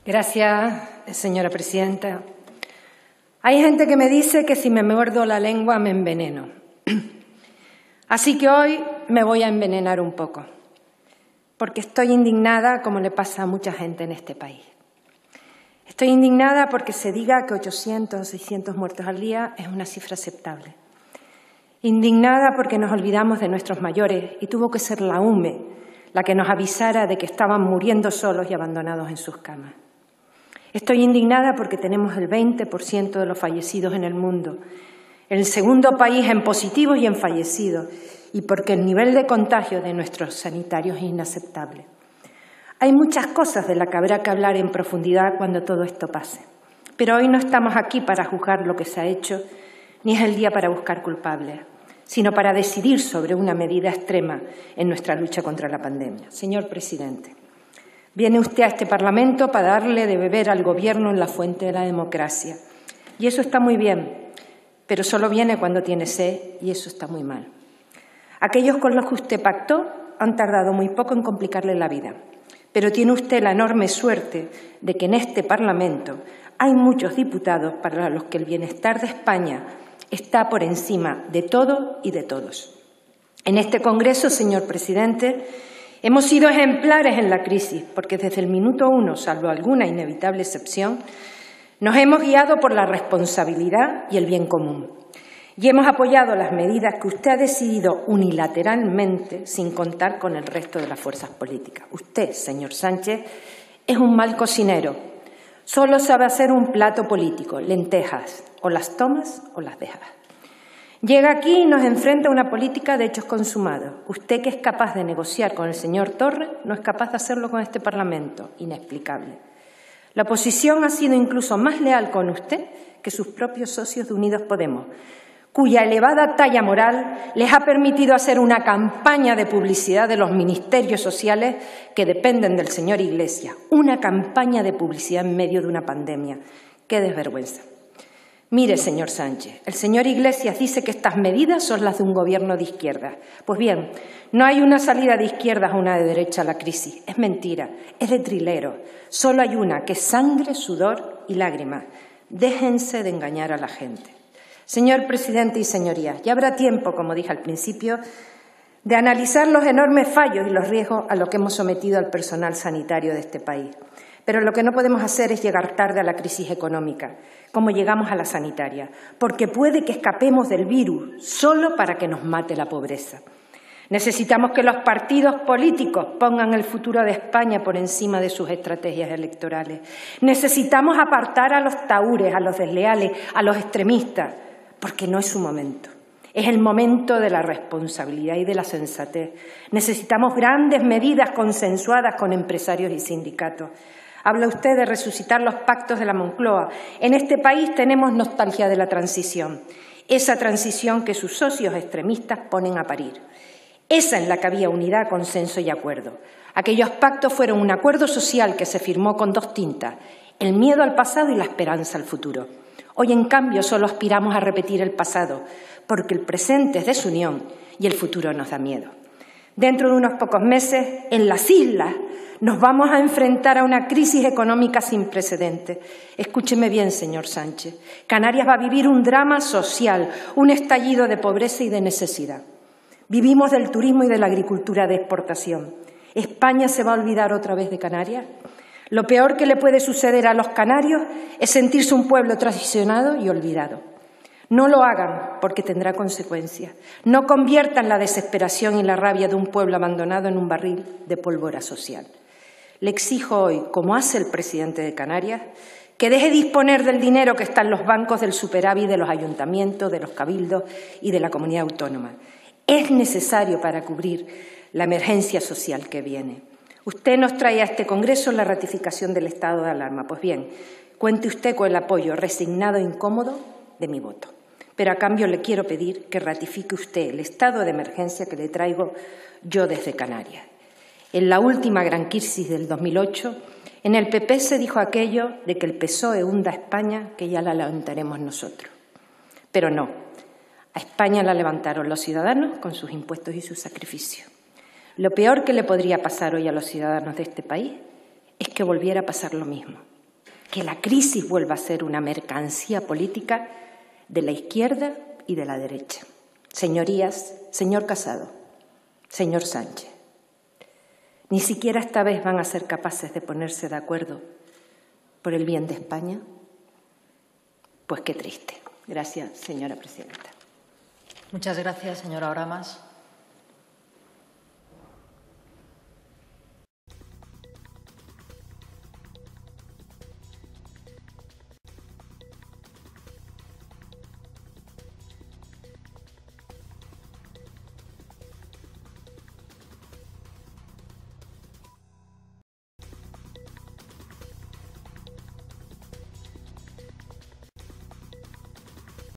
Gracias, señora presidenta. Hay gente que me dice que si me muerdo la lengua me enveneno. Así que hoy me voy a envenenar un poco, porque estoy indignada como le pasa a mucha gente en este país. Estoy indignada porque se diga que 800 o 600 muertos al día es una cifra aceptable. Indignada porque nos olvidamos de nuestros mayores y tuvo que ser la UME la que nos avisara de que estaban muriendo solos y abandonados en sus camas. Estoy indignada porque tenemos el 20% de los fallecidos en el mundo, el segundo país en positivos y en fallecidos, y porque el nivel de contagio de nuestros sanitarios es inaceptable. Hay muchas cosas de las que habrá que hablar en profundidad cuando todo esto pase, pero hoy no estamos aquí para juzgar lo que se ha hecho, ni es el día para buscar culpables, sino para decidir sobre una medida extrema en nuestra lucha contra la pandemia. Señor presidente, viene usted a este Parlamento para darle de beber al Gobierno en la fuente de la democracia. Y eso está muy bien, pero solo viene cuando tiene sed y eso está muy mal. Aquellos con los que usted pactó han tardado muy poco en complicarle la vida, pero tiene usted la enorme suerte de que en este Parlamento hay muchos diputados para los que el bienestar de España está por encima de todo y de todos. En este Congreso, señor presidente, hemos sido ejemplares en la crisis porque desde el minuto 1, salvo alguna inevitable excepción, nos hemos guiado por la responsabilidad y el bien común y hemos apoyado las medidas que usted ha decidido unilateralmente sin contar con el resto de las fuerzas políticas. Usted, señor Sánchez, es un mal cocinero. Solo sabe hacer un plato político, lentejas, o las tomas o las dejas. Llega aquí y nos enfrenta a una política de hechos consumados. Usted, que es capaz de negociar con el señor Torres, no es capaz de hacerlo con este Parlamento. Inexplicable. La oposición ha sido incluso más leal con usted que sus propios socios de Unidos Podemos, cuya elevada talla moral les ha permitido hacer una campaña de publicidad de los ministerios sociales que dependen del señor Iglesias. Una campaña de publicidad en medio de una pandemia. ¡Qué desvergüenza! Mire, señor Sánchez, el señor Iglesias dice que estas medidas son las de un gobierno de izquierda. Pues bien, no hay una salida de izquierdas o una de derecha a la crisis. Es mentira, es de trilero. Solo hay una, que es sangre, sudor y lágrimas. Déjense de engañar a la gente. Señor presidente y señorías, ya habrá tiempo, como dije al principio, de analizar los enormes fallos y los riesgos a los que hemos sometido al personal sanitario de este país. Pero lo que no podemos hacer es llegar tarde a la crisis económica, como llegamos a la sanitaria, porque puede que escapemos del virus solo para que nos mate la pobreza. Necesitamos que los partidos políticos pongan el futuro de España por encima de sus estrategias electorales. Necesitamos apartar a los tahúres, a los desleales, a los extremistas, porque no es su momento. Es el momento de la responsabilidad y de la sensatez. Necesitamos grandes medidas consensuadas con empresarios y sindicatos. Habla usted de resucitar los pactos de la Moncloa. En este país tenemos nostalgia de la transición, esa transición que sus socios extremistas ponen a parir. Esa en la que había unidad, consenso y acuerdo. Aquellos pactos fueron un acuerdo social que se firmó con dos tintas, el miedo al pasado y la esperanza al futuro. Hoy, en cambio, solo aspiramos a repetir el pasado, porque el presente es desunión y el futuro nos da miedo. Dentro de unos pocos meses, en las islas, nos vamos a enfrentar a una crisis económica sin precedentes. Escúcheme bien, señor Sánchez. Canarias va a vivir un drama social, un estallido de pobreza y de necesidad. Vivimos del turismo y de la agricultura de exportación. ¿España se va a olvidar otra vez de Canarias? Lo peor que le puede suceder a los canarios es sentirse un pueblo traicionado y olvidado. No lo hagan, porque tendrá consecuencias. No conviertan la desesperación y la rabia de un pueblo abandonado en un barril de pólvora social. Le exijo hoy, como hace el presidente de Canarias, que deje disponer del dinero que está en los bancos del superávit de los ayuntamientos, de los cabildos y de la comunidad autónoma. Es necesario para cubrir la emergencia social que viene. Usted nos trae a este Congreso la ratificación del estado de alarma. Pues bien, cuente usted con el apoyo resignado e incómodo de mi voto. Pero a cambio le quiero pedir que ratifique usted el estado de emergencia que le traigo yo desde Canarias. En la última gran crisis del 2008, en el PP se dijo aquello de que el PSOE hunda a España, que ya la levantaremos nosotros. Pero no, a España la levantaron los ciudadanos con sus impuestos y sus sacrificios. Lo peor que le podría pasar hoy a los ciudadanos de este país es que volviera a pasar lo mismo. que la crisis vuelva a ser una mercancía política de la izquierda y de la derecha. Señorías, señor Casado, señor Sánchez, ni siquiera esta vez van a ser capaces de ponerse de acuerdo por el bien de España. Pues qué triste. Gracias, señora presidenta. Muchas gracias, señora Oramas.